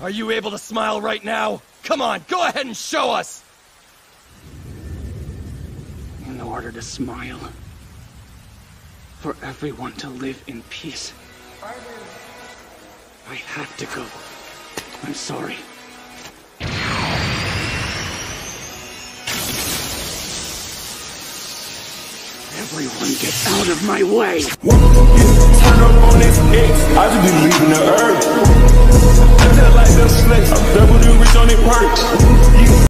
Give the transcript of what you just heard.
Are you able to smile right now? Come on, go ahead and show us! In order to smile, for everyone to live in peace, I have to go. I'm sorry. Everyone get out of my way! Turn up on this X, I just be leaving the earth. I feel like the snakes, I'm double the rich on it perks.